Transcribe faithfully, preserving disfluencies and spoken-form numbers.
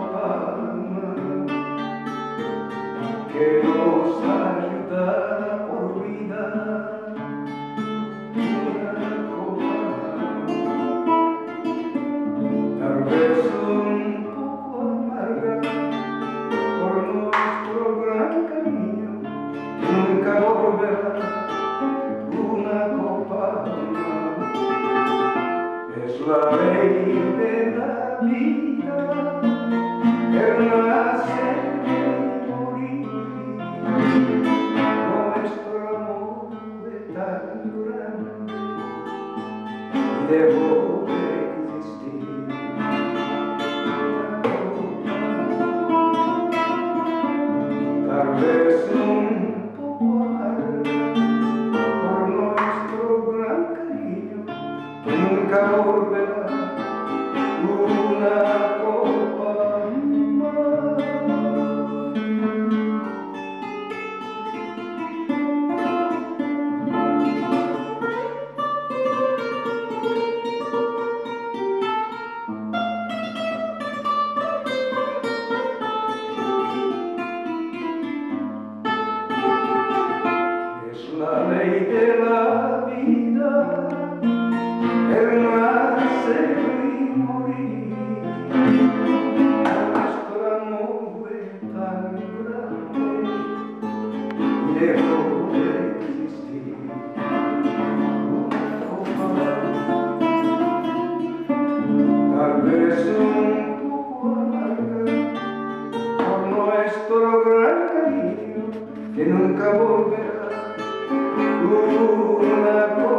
copa que nos ayudará a olvidar, una copa, tal vez un poco amarga por nuestro gran cariño, que nunca volverá, una copa más. Es la ley de la vida, el nacer y morir. Nuestro amor es tan grande y dejó de existir. Tal vez un poco amarga por nuestro gran cariño, que nunca volverá, una copa más. Es la ley de la vida, el nacer y morir. Nuestro amor es tan grande y dejó de existir. Una copa, tal vez un poco amarga por nuestro gran cariño, que nunca volverá, una copa.